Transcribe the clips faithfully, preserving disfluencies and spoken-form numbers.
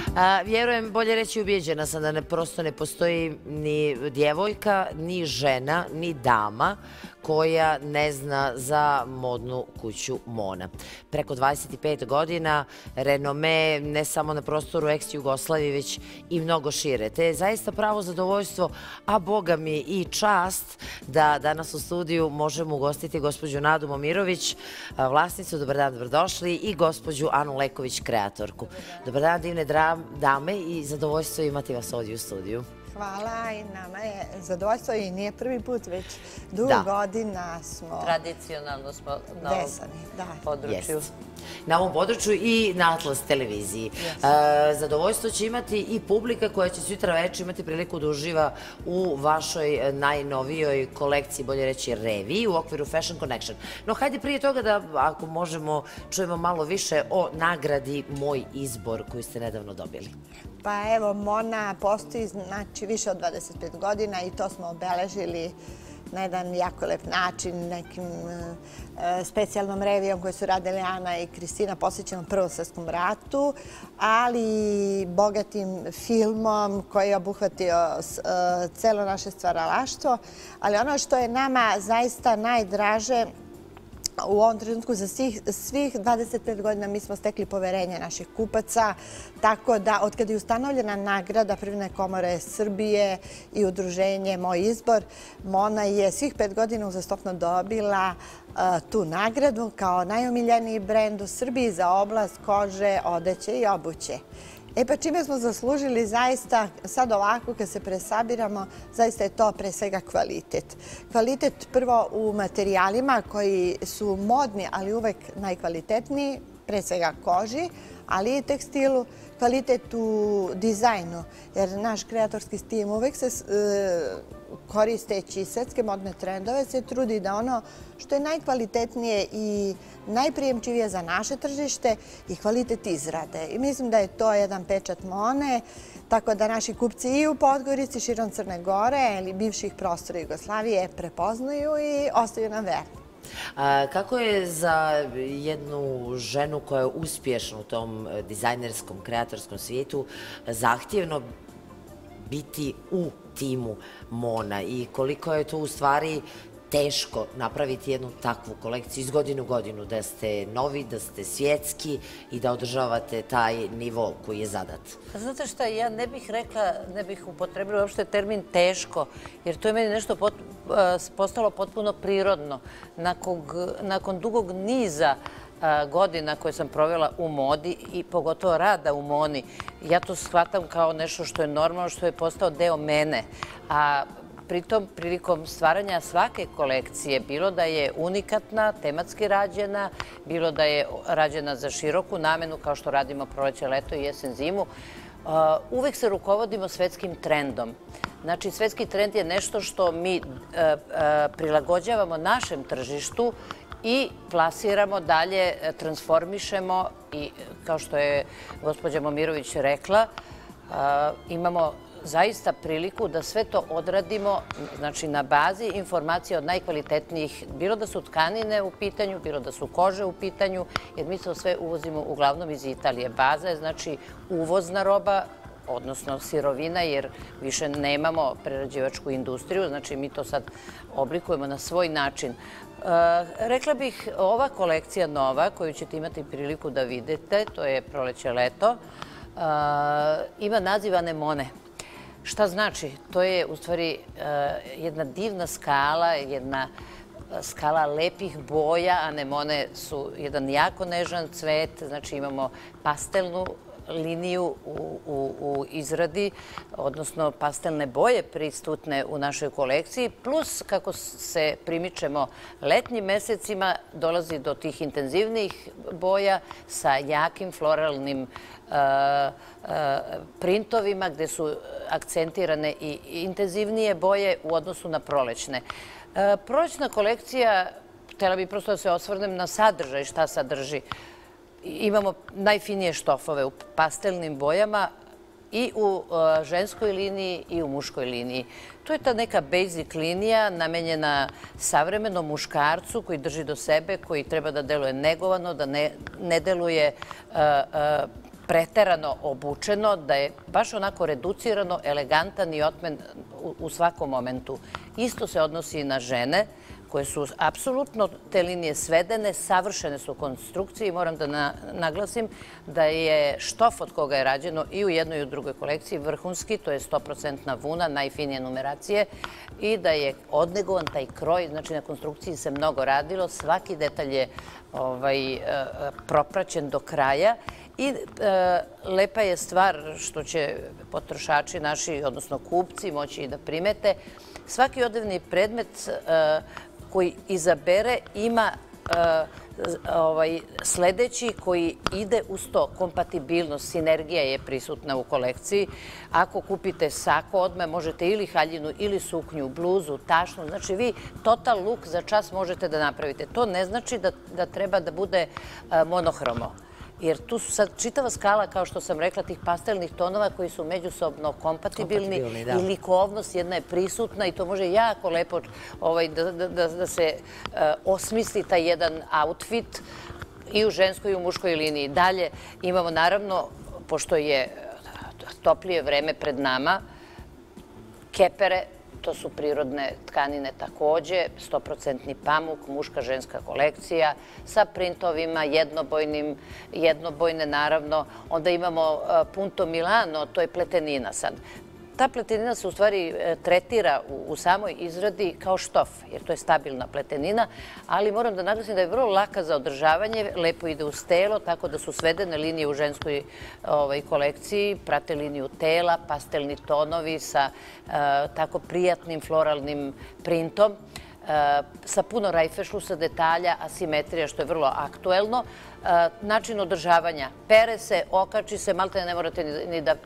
Vjerujem, bolje reći ubijeđena sam da prosto ne postoji ni djevojka, ni žena, ni dama koja ne zna za modnu kuću Mona. Preko dvadeset pet godina, renome ne samo na prostoru ex-Jugoslavije, već i mnogo šire. Te je zaista pravo zadovoljstvo, a boga mi i čast da danas u studiju možemo ugostiti gospođu Nadu Momirović, vlasnicu, dobar dan, dobrodošli, i gospođu Anu Leković, kreatorku. Dobar dan, divne dame, i zadovoljstvo imati vas ovdje u studiju. Hvala, i nama je zadovoljstvo i nije prvi put, već dugo godina smo tradicionalno smo na ovom području. Na ovom području i na Atlas televiziji. Zadovoljstvo će imati i publika koja će sutra večer imati priliku da uživa u vašoj najnovijoj kolekciji, bolje reći reviji, u okviru Fashion Connection. No, hajde prije toga da, ako možemo, čujemo malo više o nagradi Moj izbor koju ste nedavno dobili. Pa evo, Mona postoji znači više od dvadeset pet godina i to smo obeležili na jedan jako lep način, nekim specijalnom revijom koju su radili Ana i Kristina posvećenom Prvom svjetskom ratu, ali bogatim filmom koji je obuhvatio celo naše stvaralaštvo. Ali ono što je nama zaista najdraže u ovom trenutku, za svih dvadeset pet godina mi smo stekli poverenje naših kupaca, tako da od kada je ustanovljena nagrada Privredne komore Srbije i udruženje Moj izbor, Mona je svih pet godina uzastopno dobila tu nagradu kao najomiljeniji brend u Srbiji za oblast kože, odeće i obuće. E pa čime smo zaslužili zaista, sad ovako kad se presabiramo, zaista je to pre svega kvalitet. Kvalitet prvo u materijalima koji su modni, ali uvek najkvalitetniji, pre svega koži, ali i tekstilu, kvalitet u dizajnu, jer naš kreatorski tim uvek se koristeći svetske modne trendove se trudi da ono što je najkvalitetnije i najprijemčivije za naše tržište i kvalitet izrade. I mislim da je to jedan pečat Mone, tako da naši kupci i u Podgorici, širom Crne Gore ili bivših prostora Jugoslavije prepoznaju i ostaju nam verni. Kako je za jednu ženu koja je uspješna u tom dizajnerskom, kreatorskom svijetu zahtjevno biti u timu Mona i koliko je to u stvari teško napraviti jednu takvu kolekciju iz godine u godinu, da ste novi, da ste svjetski i da održavate taj nivo koji je zadat? Znate šta, ja ne bih rekla, ne bih upotrebila uopšte termin teško, jer to je meni nešto postalo potpuno prirodno. Nakon dugog niza godina koje sam provela u modi i pogotovo rada u Moni, ja to shvatam kao nešto što je normalno, što je postao deo mene. A pritom, prilikom stvaranja svake kolekcije, bilo da je unikatna, tematski rađena, bilo da je rađena za široku namenu, kao što radimo proleće, leto i jesen, zimu, uvek se rukovodimo svetskim trendom. Znači, svetski trend je nešto što mi prilagođavamo našem tržištu i plasiramo dalje, transformišemo i, kao što je gospođa Momirović rekla, imamo zaista priliku da sve to odradimo, znači na bazi informacija od najkvalitetnijih, bilo da su tkanine u pitanju, bilo da su kože u pitanju, jer mi to sve uvozimo uglavnom iz Italije. Baza je znači uvozna roba, odnosno sirovina, jer više nemamo prerađivačku industriju, znači mi to sad oblikujemo na svoj način. Rekla bih, ova kolekcija nova, koju ćete imati priliku da vidite, to je proleće leto, ima naziv anemone. Šta znači? To je u stvari jedna divna skala, jedna skala lepih boja. Anemone su jedan jako nežan cvet, znači imamo pastelnu liniju u izradi, odnosno pastelne boje prisutne u našoj kolekciji, plus kako se primičemo letnjim mesecima, dolazi do tih intenzivnijih boja sa jakim floralnim printovima gde su akcentirane i intenzivnije boje u odnosu na prolećne. Prolećna kolekcija, htjela bih prosto da se osvrnem na sadržaj, šta sadrži. Imamo najfinije štofove u pastelnim bojama i u ženskoj liniji i u muškoj liniji. To je ta neka basic linija namenjena savremenom muškarcu koji drži do sebe, koji treba da deluje negovano, da ne deluje preterano obučeno, da je baš onako reducirano, elegantan i otmen u svakom momentu. Isto se odnosi i na žene, koje su apsolutno te linije svedene, savršene su konstrukcije i moram da naglasim da je štof od koga je rađeno i u jednoj i u drugoj kolekciji vrhunski, to je sto procenti vuna, najfinije numeracije i da je odnegovan taj kroj, znači na konstrukciji se mnogo radilo, svaki detalj je propraćen do kraja i lepa je stvar što će potrošači naši, odnosno kupci, moći i da primete. Svaki odevni predmet koji izabere ima sledeći koji ide uz to. Kompatibilnost, sinergija je prisutna u kolekciji. Ako kupite sako odmah, možete ili haljinu, ili suknju, bluzu, tašnu. Znači, vi total look za čas možete da napravite. To ne znači da treba da bude monohromo. Jer tu su sad čitava skala, kao što sam rekla, tih pastelnih tonova koji su međusobno kompatibilni i likovnost jedna je prisutna i to može jako lepo da se osmisli taj jedan outfit i u ženskoj i u muškoj liniji. Dalje imamo naravno, pošto je toplije vreme pred nama, kepere. To su prirodne tkanine takođe, sto procenti pamuk, muška, ženska kolekcija, sa printovima, jednobojnim, jednobojne naravno. Onda imamo Punto Milano, to je pletenina sad. Ta pletenina se u stvari tretira u samoj izradi kao štof, jer to je stabilna pletenina, ali moram da naglasim da je vrlo laka za održavanje, lepo ide uz telo, tako da su svedene linije u ženskoj kolekciji, prate liniju tela, pastelni tonovi sa tako prijatnim floralnim printom, sa puno rajfešlusa detalja, asimetrija, što je vrlo aktuelno. Način održavanja, pere se, okači se, malo te ne morate ni da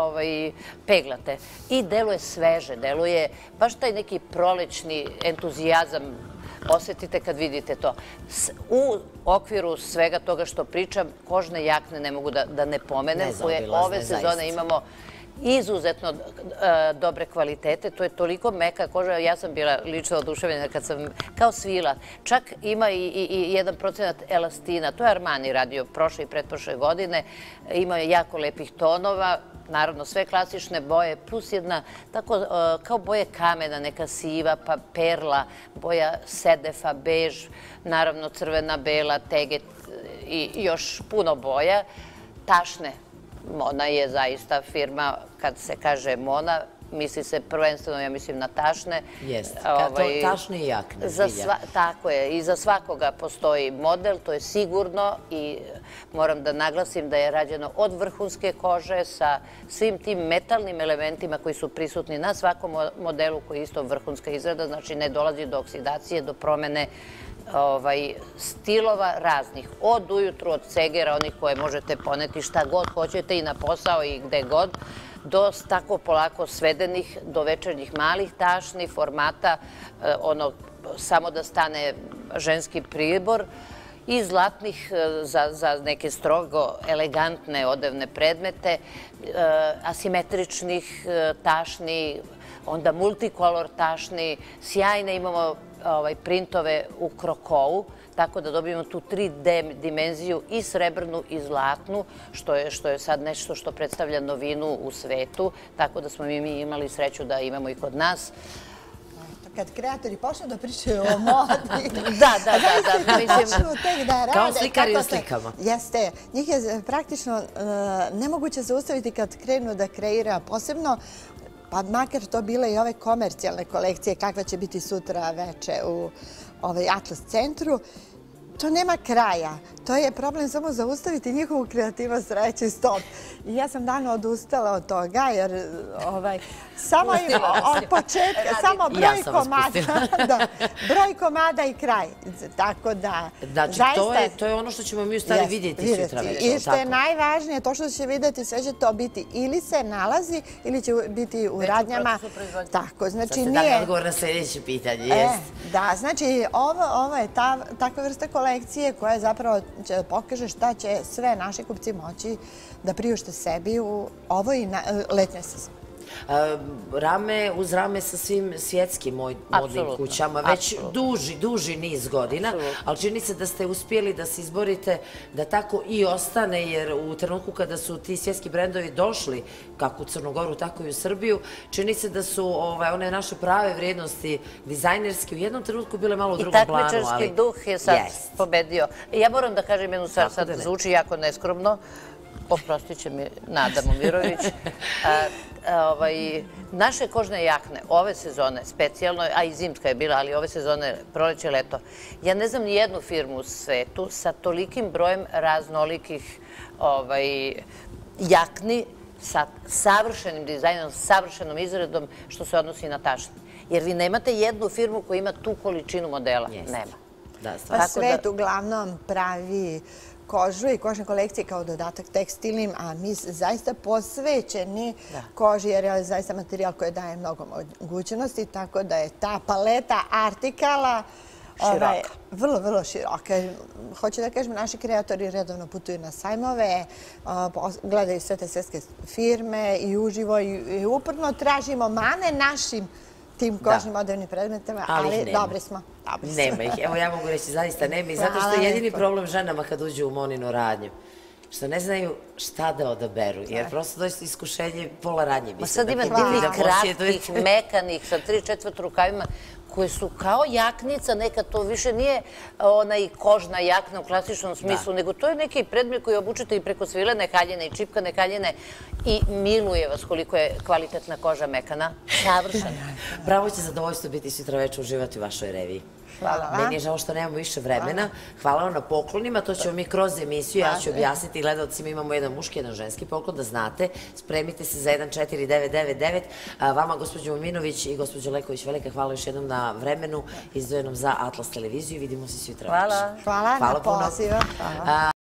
peglate. I deluje sveže, deluje baš taj neki prolećni entuzijazam, osetite kad vidite to. U okviru svega toga što pričam, kožne jakne ne mogu da ne pomenem, koje ove sezone imamo izuzetno dobre kvalitete. To je toliko meka koža. Ja sam bila lično oduševljena kad sam kao svila. Čak ima i jedan procenat elastina. To je Armani radio prošle i pretprošle godine. Ima jako lepih tonova. Naravno, sve klasične boje, plus jedna tako kao boje kamena, neka siva, pa perla, boja sedefa, bež, naravno crvena, bela, teget i još puno boja. Tašne. Mona je zaista firma, kad se kaže Mona, misli se prvenstveno, ja mislim, na tašne. Jeste, tašne i jakne. Tako je, i za svakoga postoji model, to je sigurno i moram da naglasim da je rađeno od vrhunske kože sa svim tim metalnim elementima koji su prisutni na svakom modelu koji je isto vrhunska izrada, znači ne dolazi do oksidacije, do promene stilova raznih. Od ujutru, od cegera, onih koje možete poneti šta god hoćete i na posao i gde god, do tako polako svedenih, do večernjih malih tašnih formata, ono, samo da stane ženski pribor i zlatnih za neke strogo elegantne odevne predmete, asimetričnih tašni, onda multikolor tašni, sjajne imamo printove u krokovu, tako da dobijemo tu tri D dimenziju i srebrnu i zlatnu, što je sad nešto što predstavlja novinu u svetu, tako da smo mi imali sreću da imamo i kod nas. Kad kreatori počnu da pričaju o modi, da, da, da, počnu tek da rade. Kao slikari u slikama. Jeste. Njih je praktično nemoguće zaustaviti kad krenu da kreira posebno, pa makar to bile i ove komercijalne kolekcije, kakva će biti sutra veče u Atlas centru. To nema kraja. To je problem samo zaustaviti njihovu kreativnost, reći stop. I ja sam davno odustala od toga, jer samo od početka, samo broj komada, broj komada i kraj. Tako da, znači, to je ono što ćemo mi u stvari vidjeti sutra večer. I što je najvažnije, to što će vidjeti, sve će to biti ili se nalazi, ili će biti u radnjama. Tako, znači nije... Sad se da odgovor na sljedeće pitanje, jest. Da, znači, ovo je takva vrsta kolekcije koja zapravo će da pokaže šta će sve naši kupci moći da priušte sebi u ovoj letnjoj sezoni. Rame uz rame sa svim svjetskim modnim kućama, već duži, duži niz godina, ali čini se da ste uspjeli da se izborite da tako i ostane, jer u trenutku kada su ti svjetski brendovi došli, kako u Crnu Goru, tako i u Srbiju, čini se da su one naše prave vrijednosti dizajnerske u jednom trenutku bile malo u drugom planu. I takmičarski duh je sad pobedio. Ja moram da kažem jednu stvar, sad zvuči jako neskromno, oprostit će mi Nada Momirović. Naše kožne jakne ove sezone, specijalno, a i zimska je bila, ali ove sezone, proleće, leto, ja ne znam ni jednu firmu u svetu sa tolikim brojem raznolikih jakni, sa savršenim dizajnom, savršenom izradom, što se odnosi na tašne. Jer vi nemate jednu firmu koja ima tu količinu modela. Nema. Pa svet uglavnom pravi kožu i kožne kolekcije kao dodatak tekstilnim, a mi zaista posvećeni koži jer je zaista materijal koji daje mnogo mogućnosti, tako da je ta paleta artikala vrlo, vrlo široka. Hoću da kažem, naši kreatori redovno putuju na sajmove, gledaju sve te svjetske firme i uživo i uporno tražimo mane našim tim kožnim modernim predmetima, ali dobri smo. Nema ih. Evo ja mogu reći, zaista nema ih. Zato što je jedini problem ženama kad uđu u Moninu radnju, što ne znaju šta da odaberu, jer prosto dođe iskušenje pola radnje. Ma sad ima divnih kratkih, mekanih, sa tri četvrt rukavima, koje su kao jaknica, nekad to više nije onaj kožna jakna u klasičnom smislu, nego to je neki predmet koji obučete i preko svilene haljine i čipkane haljine i miluje vas koliko je kvalitetna koža mekana. Savršena. Bravo, će zadovoljstvo biti sutra večer uživati u vašoj reviji. Hvala vam. Meni je žao što nemamo više vremena. Hvala vam na poklonima. To ćemo mi kroz emisiju. Ja ću objasniti gledalcima. Imamo jedan muški, jedan ženski poklon, da znate. Spremite se za jedan četiri devet devet devet. Vama, gospođo Mominović i gospođo Leković, velika hvala još jednom na vremenu izdvojenom za Atlas televiziju. Vidimo se sutra večer. Hvala na pozivu.